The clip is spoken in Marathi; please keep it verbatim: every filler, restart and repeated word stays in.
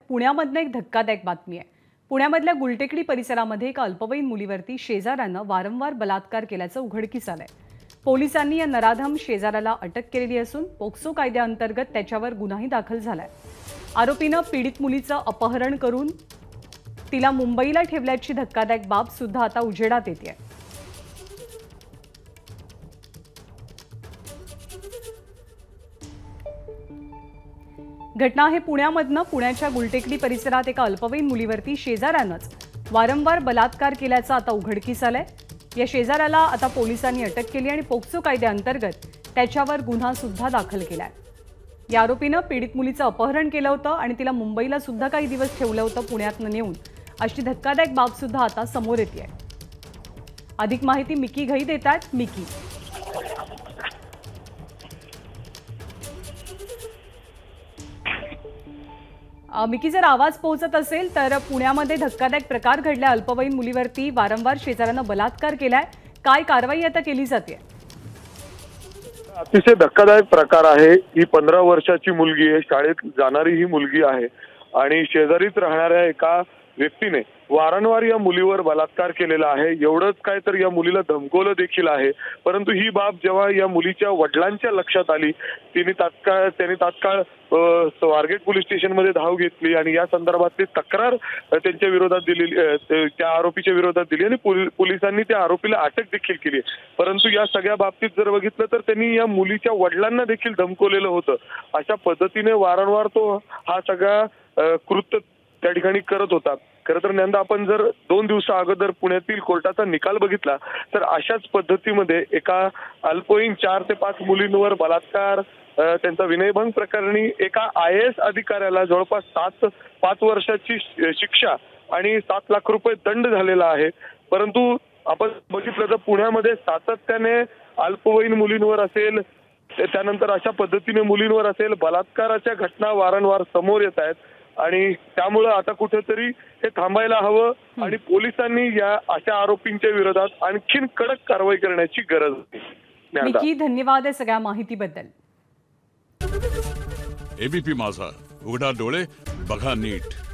पुण्यामधनं एक धक्कादायक बातमी आहे। पुण्यामधल्या गुलटेकडी परिसरामध्ये एका अल्पवयीन मुलीवरती शेजाऱ्यानं वारंवार बलात्कार केल्याचं उघडकीस आलंय। पोलिसांनी या नराधम शेजाऱ्याला अटक केलेली असून पोक्सो कायद्याअंतर्गत त्याच्यावर गुन्हाही दाखल झालाय। आरोपीनं पीडित मुलीचं अपहरण करून तिला मुंबईला ठेवल्याची धक्कादायक बाब सुद्धा आता उजेडात येतेय। घटना आहे पुण्यामधनं। पुण्याच्या गुलटेकडी परिसरात एका अल्पवयीन मुलीवरती शेजाऱ्यानंच वारंवार बलात्कार केल्याचं आता उघडकीस आलंय। या शेजाऱ्याला आता पोलिसांनी अटक केली आणि पोक्सो कायद्याअंतर्गत त्याच्यावर गुन्हा सुद्धा दाखल केलाय। या आरोपीनं पीडित मुलीचं अपहरण केलं होतं आणि तिला मुंबईला सुद्धा काही दिवस ठेवलं होतं पुण्यातनं नेऊन, अशी धक्कादायक बाब सुद्धा आता समोर येतेय। अधिक माहिती मिकी घई देतात। मिकी, मिकी जर आवाज पोहोचत असेल तर पुण्यामध्ये धक्कादायक प्रकार घडला। अल्पवयीन मुलीवरती वारंवार शेजाऱ्यानं बलात्कार केलाय, काय कारवाई आता केली जाते? अतिशय धक्कादायक प्रकार आहे। ही पंधरा वर्षाची मुलगी आहे, शाळेत जाणारी ही मुलगी आहे आणि शेजारीच राहणाऱ्या एका व्यक्तीने वारंवार या मुलीवर बलात्कार केलेला आहे। एवढंच काय तर या मुलीला धमकवलं देखील आहे। परंतु ही बाब जेव्हा या मुलीच्या वडिलांच्या लक्षात आली, तिने तात्काळ त्यांनी तात्काळ स्वारगेट पोलीस स्टेशनमध्ये धाव घेतली आणि या संदर्भातली तक्रार त्यांच्या विरोधात दिलेली, त्या आरोपीच्या विरोधात दिली आणि पोलिसांनी त्या आरोपीला अटक देखील केली। परंतु या सगळ्या बाबतीत जर बघितलं तर त्यांनी या मुलीच्या वडिलांना देखील धमकवलेलं होतं। अशा पद्धतीने वारंवार तो हा सगळा कृत्य त्या ठिकाणी करत होता। खरं तर नंदा आपण जर दोन दिवसा अगोदर पुण्यातील कोर्टाचा निकाल बघितला तर अशाच पद्धतीमध्ये एका अल्पवयीन चार ते पाच मुलींवर बलात्कार, त्यांचा विनयभंग प्रकरणी एका आय ए एस अधिकाऱ्याला जवळपास सात पाच वर्षाची शिक्षा आणि सात लाख रुपये दंड झालेला आहे। परंतु आपण बघितलं तर पुण्यामध्ये सातत्याने अल्पवयीन मुलींवर असेल, त्यानंतर अशा पद्धतीने मुलींवर असेल बलात्काराच्या घटना वारंवार समोर येत आहेत आणि त्यामुळे आता कुठेतरी हे थांबायला हवं आणि पोलिसांनी या अशा आरोपींच्या विरोधात आणखीन कडक कारवाई करण्याची गरज आहे। मिकी, धन्यवाद या सगळ्या माहितीबद्दल। एबीपी माझा, उघडा डोळे बघा नीट।